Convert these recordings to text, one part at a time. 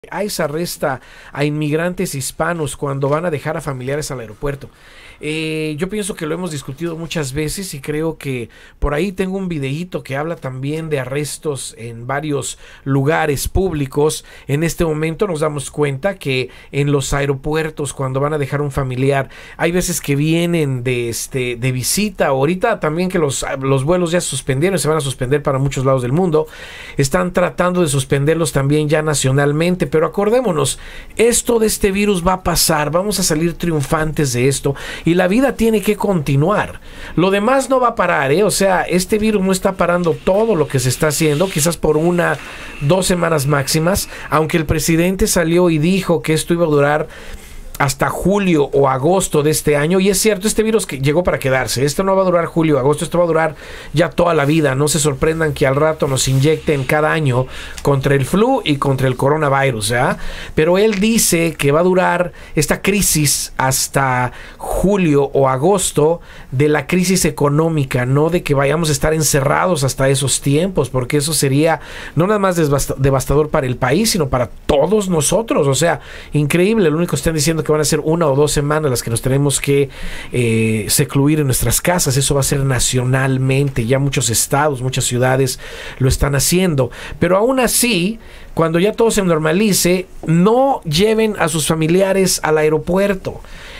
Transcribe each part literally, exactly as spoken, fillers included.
ICE arresta a inmigrantes hispanos cuando van a dejar a familiares al aeropuerto. Eh, yo pienso que lo hemos discutido muchas veces y creo que por ahí tengo un videíto que habla también de arrestos en varios lugares públicos. En este momento nos damos cuenta que en los aeropuertos, cuando van a dejar un familiar, hay veces que vienen de, este, de visita. Ahorita también que los, los vuelos ya se suspendieron, se van a suspender para muchos lados del mundo. Están tratando de suspenderlos también ya nacionalmente, pero acordémonos, esto de este virus va a pasar, vamos a salir triunfantes de esto y la vida tiene que continuar. Lo demás no va a parar, ¿eh? O sea, este virus no está parando todo lo que se está haciendo, quizás por una, dos semanas máximas, aunque el presidente salió y dijo que esto iba a durar hasta julio o agosto de este año, y es cierto, este virus que llegó para quedarse. Esto no va a durar julio o agosto, esto va a durar ya toda la vida. No se sorprendan que al rato nos inyecten cada año contra el flu y contra el coronavirus, ¿ya? Pero él dice que va a durar esta crisis hasta julio o agosto de la crisis económica, no de que vayamos a estar encerrados hasta esos tiempos, porque eso sería no nada más devastador para el país, sino para todos nosotros. O sea, increíble. Lo único que están diciendo que van a ser una o dos semanas las que nos tenemos que eh, secluir en nuestras casas. Eso va a ser nacionalmente. Ya muchos estados, muchas ciudades lo están haciendo. Pero aún así, cuando ya todo se normalice, no lleven a sus familiares al aeropuerto.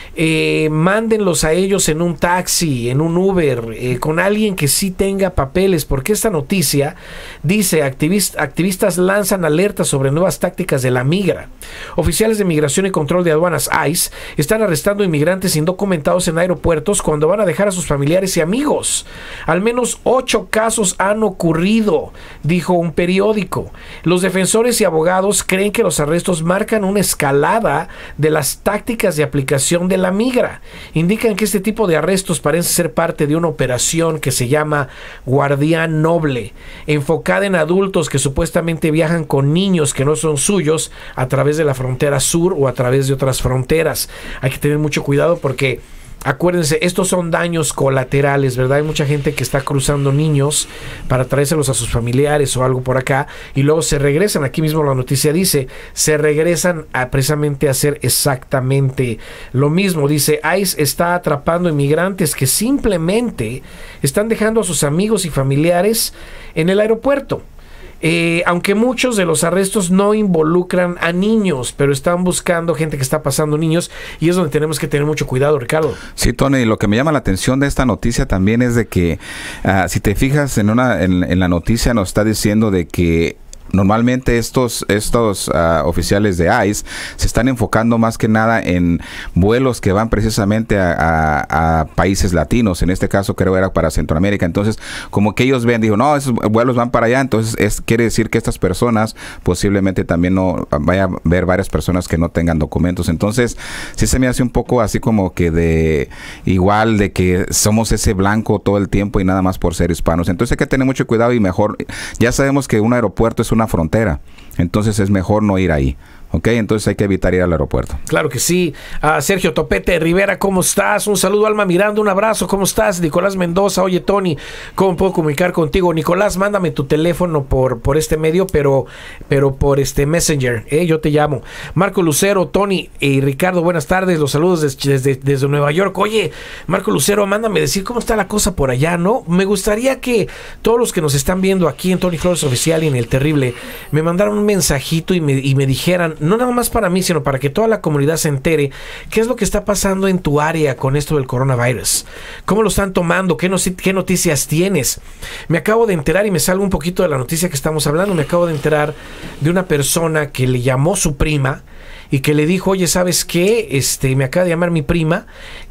Eh, mándenlos a ellos en un taxi, en un Uber, eh, con alguien que sí tenga papeles, porque esta noticia dice: activist activistas lanzan alertas sobre nuevas tácticas de la migra. Oficiales de Migración y Control de Aduanas ICE están arrestando inmigrantes indocumentados en aeropuertos cuando van a dejar a sus familiares y amigos. Al menos ocho casos han ocurrido, dijo un periódico. Los defensores y abogados creen que los arrestos marcan una escalada de las tácticas de aplicación de la migra. Indican que este tipo de arrestos parece ser parte de una operación que se llama Guardián Noble, enfocada en adultos que supuestamente viajan con niños que no son suyos a través de la frontera sur o a través de otras fronteras. Hay que tener mucho cuidado porque acuérdense, estos son daños colaterales, ¿verdad? Hay mucha gente que está cruzando niños para traérselos a sus familiares o algo por acá y luego se regresan. Aquí mismo la noticia dice, se regresan a precisamente a hacer exactamente lo mismo. Dice, ICE está atrapando inmigrantes que simplemente están dejando a sus amigos y familiares en el aeropuerto. Eh, aunque muchos de los arrestos no involucran a niños, pero están buscando gente que está pasando niños, y es donde tenemos que tener mucho cuidado, Ricardo. Sí, Tony, lo que me llama la atención de esta noticia también es de que, uh, si te fijas en, una, en, en la noticia, nos está diciendo de que normalmente estos, estos uh, oficiales de ICE se están enfocando más que nada en vuelos que van precisamente a, a, a países latinos. En este caso creo era para Centroamérica. Entonces, como que ellos ven, dijo, no, esos vuelos van para allá. Entonces, es, quiere decir que estas personas posiblemente también no vaya a ver varias personas que no tengan documentos. Entonces, sí se me hace un poco así como que de igual de que somos ese blanco todo el tiempo y nada más por ser hispanos. Entonces hay que tener mucho cuidado y mejor, ya sabemos que un aeropuerto es una frontera, entonces es mejor no ir ahí. Ok, entonces hay que evitar ir al aeropuerto. Claro que sí. Uh, Sergio Topete Rivera, ¿cómo estás? Un saludo, Alma Miranda, un abrazo, ¿cómo estás? Nicolás Mendoza, oye, Tony, ¿cómo puedo comunicar contigo? Nicolás, mándame tu teléfono por, por este medio, pero, pero por este Messenger, ¿eh? Yo te llamo. Marco Lucero, Tony y Ricardo, buenas tardes, los saludos desde, desde, desde Nueva York. Oye, Marco Lucero, mándame decir cómo está la cosa por allá, ¿no? Me gustaría que todos los que nos están viendo aquí en Tony Flores Oficial y en El Terrible, me mandaran un mensajito y me, y me dijeran, no nada más para mí, sino para que toda la comunidad se entere qué es lo que está pasando en tu área con esto del coronavirus. ¿Cómo lo están tomando? ¿Qué, no, qué noticias tienes? Me acabo de enterar, y me salgo un poquito de la noticia que estamos hablando, me acabo de enterar de una persona que le llamó su prima y que le dijo, oye, ¿sabes qué? Este, me acaba de llamar mi prima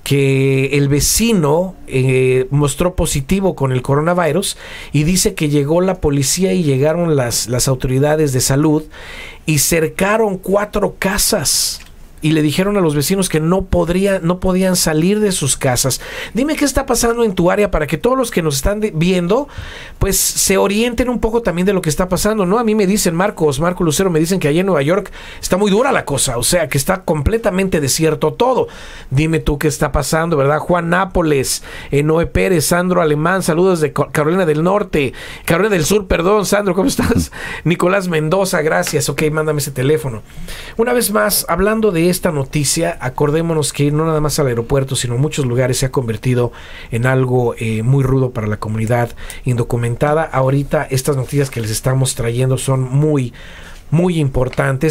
que el vecino eh, mostró positivo con el coronavirus y dice que llegó la policía y llegaron las, las autoridades de salud y cercaron cuatro casas y le dijeron a los vecinos que no podría, no podían salir de sus casas. Dime qué está pasando en tu área para que todos los que nos están de, viendo, pues se orienten un poco también de lo que está pasando, ¿no? A mí me dicen, Marcos, Marco Lucero, me dicen que allá en Nueva York está muy dura la cosa, o sea, que está completamente desierto todo. Dime tú qué está pasando, ¿verdad? Juan Nápoles, eh, Noé Pérez, Sandro Alemán, saludos de Carolina del Norte, Carolina del Sur, perdón, Sandro, ¿cómo estás? Nicolás Mendoza, gracias, ok, mándame ese teléfono. Una vez más, hablando de esta noticia, acordémonos que no nada más al aeropuerto, sino en muchos lugares se ha convertido en algo eh, muy rudo para la comunidad indocumentada. Ahorita estas noticias que les estamos trayendo son muy, muy importantes.